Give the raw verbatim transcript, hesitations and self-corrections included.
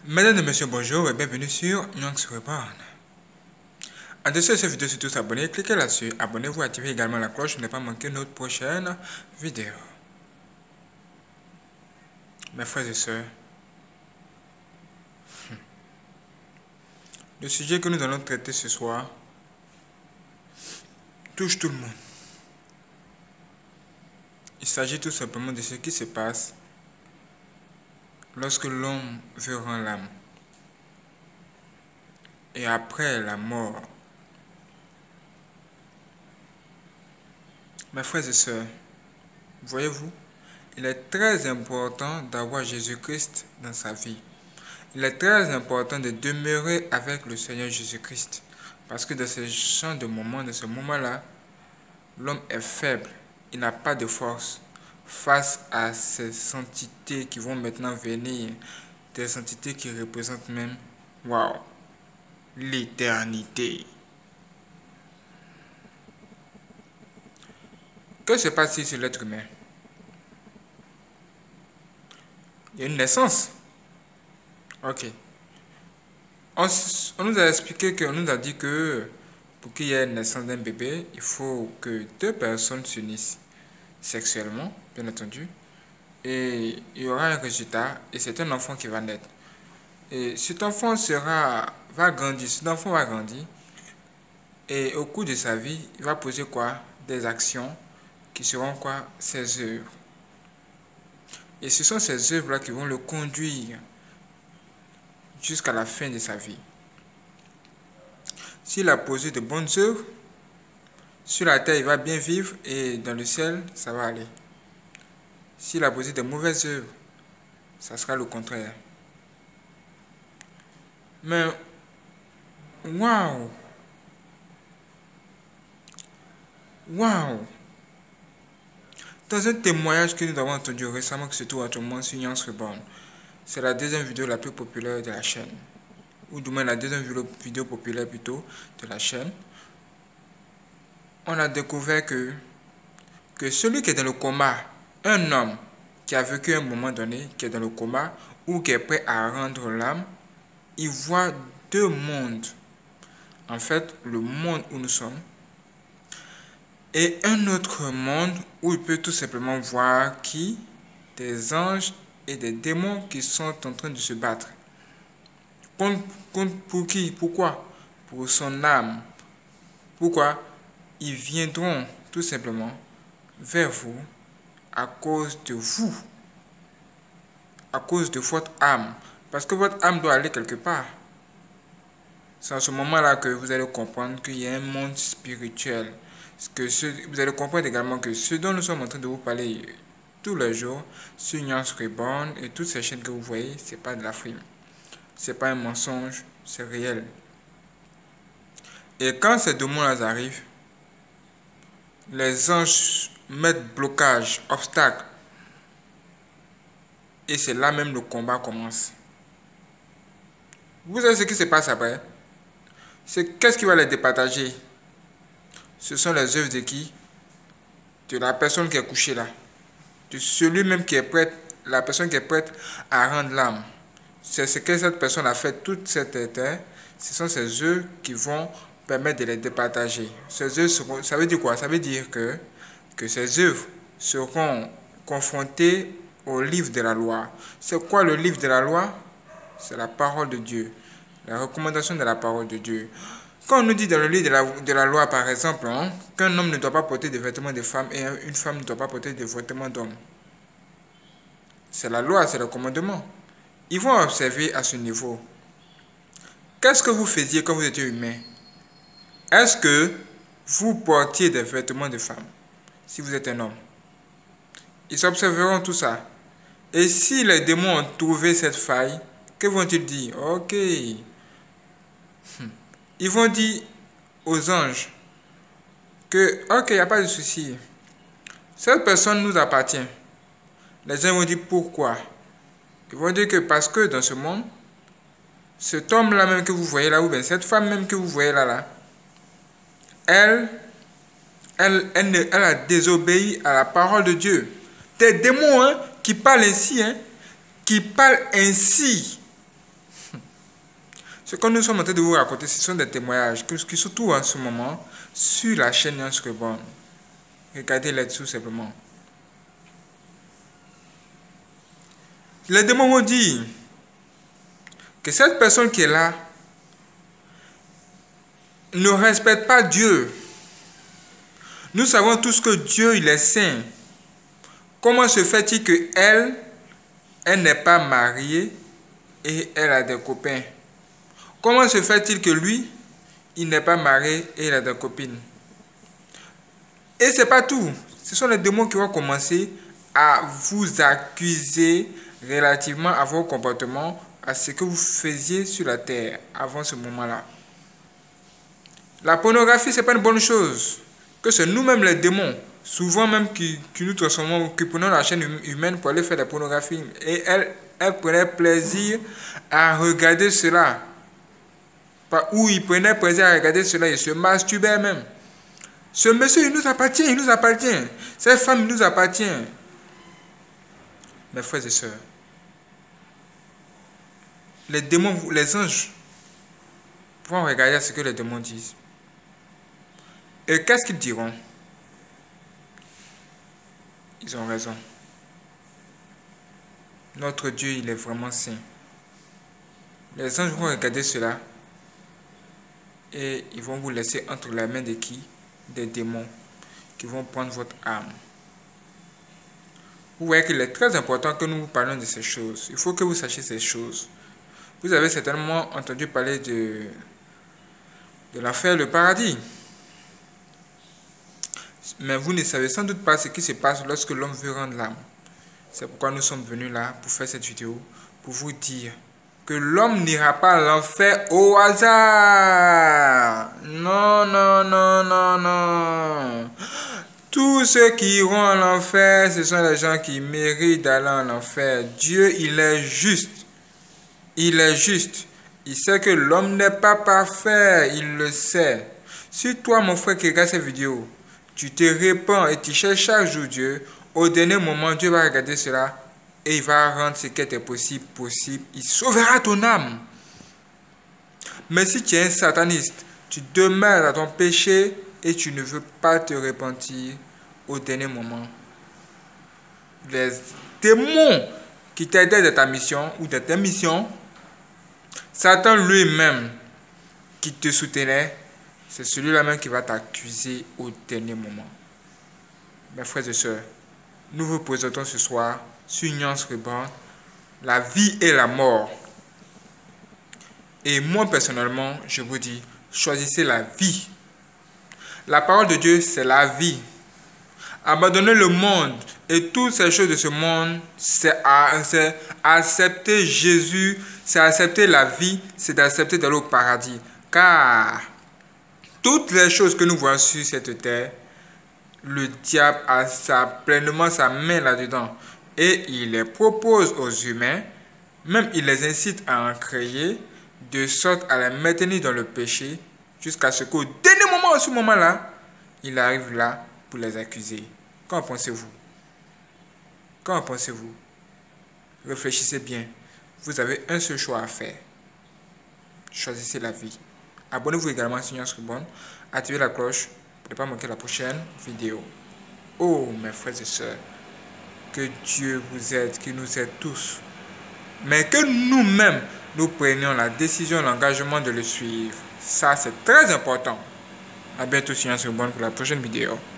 Mesdames et messieurs, bonjour et bienvenue sur Nyanx Reborn. En dessous de cette vidéo, surtout s'abonner, cliquez là-dessus, abonnez-vous, activez également la cloche pour ne pas manquer notre prochaine vidéo. Mes frères et sœurs, le sujet que nous allons traiter ce soir touche tout le monde. Il s'agit tout simplement de ce qui se passe lorsque l'homme veut rendre l'âme. Et après la mort. Mes frères et sœurs, voyez-vous, il est très important d'avoir Jésus-Christ dans sa vie. Il est très important de demeurer avec le Seigneur Jésus-Christ. Parce que dans ce genre de moment, dans ce moment-là, l'homme est faible. Il n'a pas de force face à ces entités qui vont maintenant venir. Des entités qui représentent même, waouh, l'éternité. Que se passe-t-il sur l'être humain? Il y a une naissance. Ok. On, on nous a expliqué, qu'on nous a dit que pour qu'il y ait une naissance d'un bébé, il faut que deux personnes s'unissent sexuellement, bien entendu. Et il y aura un résultat, et c'est un enfant qui va naître. Et cet enfant sera, va grandir, cet enfant va grandir. Et au cours de sa vie, il va poser quoi? Des actions qui seront quoi? Ses œuvres. Et ce sont ces œuvres-là qui vont le conduire jusqu'à la fin de sa vie. S'il a posé de bonnes œuvres, sur la terre, il va bien vivre et dans le ciel, ça va aller. S'il a posé de mauvaises œuvres, ça sera le contraire. Mais, waouh! Waouh! Dans un témoignage que nous avons entendu récemment, qui se trouve actuellement sur Nyanx Reborn, c'est la deuxième vidéo la plus populaire de la chaîne, ou du moins la deuxième vidéo, vidéo populaire plutôt de la chaîne. On a découvert que, que celui qui est dans le coma, un homme qui a vécu un moment donné, qui est dans le coma, ou qui est prêt à rendre l'âme, il voit deux mondes. En fait, le monde où nous sommes, et un autre monde où il peut tout simplement voir qui? Des anges et des démons qui sont en train de se battre. Contre, contre, pour qui? Pourquoi? Pour son âme. Pourquoi? Ils viendront tout simplement vers vous à cause de vous. À cause de votre âme. Parce que votre âme doit aller quelque part. C'est en ce moment-là que vous allez comprendre qu'il y a un monde spirituel. Que ce, vous allez comprendre également que ce dont nous sommes en train de vous parler tous les jours sur Nyanx Reborn et toutes ces chaînes que vous voyez, c'est pas de la frime. C'est pas un mensonge, c'est réel. Et quand ces démons-là arrivent, les anges mettent blocage, obstacle. Et c'est là même le combat commence. Vous savez ce qui se passe après? C'est qu'est-ce qui va les départager? Ce sont les œuvres de qui? De la personne qui est couchée là. De celui même qui est prête, la personne qui est prête à rendre l'âme. C'est ce que cette personne a fait toute cette terre. Ce sont ces œuvres qui vont permettre de les départager. Ces œuvres seront, ça veut dire quoi? Ça veut dire que, que ces œuvres seront confrontées au livre de la loi. C'est quoi le livre de la loi? C'est la parole de Dieu. La recommandation de la parole de Dieu. Quand on nous dit dans le livre de la, de la loi, par exemple, hein, qu'un homme ne doit pas porter de vêtements de femme et une femme ne doit pas porter de vêtements d'homme. C'est la loi, c'est le commandement. Ils vont observer à ce niveau. Qu'est-ce que vous faisiez quand vous étiez humain? Est-ce que vous portiez des vêtements de femme si vous êtes un homme? Ils observeront tout ça. Et si les démons ont trouvé cette faille, que vont-ils dire? Ok. Ils vont dire aux anges que, ok, il n'y a pas de souci. Cette personne nous appartient. Les gens vont dire pourquoi? Ils vont dire que parce que dans ce monde, cet homme-là même que vous voyez là, ou bien cette femme même que vous voyez là, là, elle, elle, elle, elle a désobéi à la parole de Dieu. Des démons hein, qui parlent ainsi, hein, qui parlent ainsi. Ce que nous sommes en train de vous raconter, ce sont des témoignages qui se trouvent en ce moment sur la chaîne Nyans Reborn. Regardez-les tout simplement. Les démons vont dire que cette personne qui est là ne respecte pas Dieu. Nous savons tous que Dieu, il est saint. Comment se fait-il que elle, elle n'est pas mariée et elle a des copains? Comment se fait-il que lui, il n'est pas marié et il a des copines? Et c'est pas tout. Ce sont les démons qui vont commencer à vous accuser relativement à vos comportements, à ce que vous faisiez sur la terre avant ce moment-là. La pornographie, c'est pas une bonne chose. Que c'est nous-mêmes les démons, souvent même qui, qui nous transformons, qui prenons la chaîne humaine pour aller faire de la pornographie. Et elle, elle prenait plaisir à regarder cela. Ou il prenait plaisir à regarder cela, il se masturbait même. Ce monsieur, il nous appartient, il nous appartient. Cette femme, il nous appartient. Mes frères et sœurs, les démons, les anges vont regarder ce que les démons disent. Et qu'est-ce qu'ils diront? Ils ont raison. Notre Dieu, il est vraiment saint. Les anges vont regarder cela et ils vont vous laisser entre la main de qui? Des démons qui vont prendre votre âme. Vous voyez qu'il est très important que nous vous parlions de ces choses. Il faut que vous sachiez ces choses. Vous avez certainement entendu parler de, de l'enfer, le paradis. Mais vous ne savez sans doute pas ce qui se passe lorsque l'homme veut rendre l'âme. C'est pourquoi nous sommes venus là pour faire cette vidéo, pour vous dire que l'homme n'ira pas à l'enfer au hasard. Non, non, non, non, non. Tous ceux qui iront à l'enfer, ce sont les gens qui méritent d'aller en enfer. Dieu, il est juste. Il est juste. Il sait que l'homme n'est pas parfait. Il le sait. Si toi, mon frère qui regarde cette vidéo, tu te répands et tu cherches chaque jour Dieu, au dernier moment, Dieu va regarder cela et il va rendre ce qui était possible, possible. Il sauvera ton âme. Mais si tu es un sataniste, tu demeures dans ton péché et tu ne veux pas te repentir au dernier moment, les démons qui t'aidaient de ta mission ou de tes missions, Satan lui-même qui te soutenait, c'est celui-là même qui va t'accuser au dernier moment. Mes frères et sœurs, nous vous présentons ce soir sur Nyans Reborn la vie et la mort. Et moi personnellement, je vous dis, choisissez la vie. La parole de Dieu, c'est la vie. Abandonner le monde et toutes ces choses de ce monde, c'est accepter Jésus, c'est accepter la vie, c'est d'accepter d'aller au paradis. Car toutes les choses que nous voyons sur cette terre, le diable a sa, pleinement sa main là-dedans. Et il les propose aux humains, même il les incite à en créer, de sorte à les maintenir dans le péché, jusqu'à ce qu'au dernier moment, à ce moment-là, il arrive là pour les accuser. Qu'en pensez-vous? Qu'en pensez-vous? Réfléchissez bien. Vous avez un seul choix à faire. Choisissez la vie. Abonnez-vous également sur Nyans Reborn. Activez la cloche pour ne pas manquer la prochaine vidéo. Oh, mes frères et sœurs, que Dieu vous aide, qu'il nous aide tous. Mais que nous-mêmes, nous prenions la décision, l'engagement de le suivre. Ça, c'est très important. A bientôt sur Nyans Reborn pour la prochaine vidéo.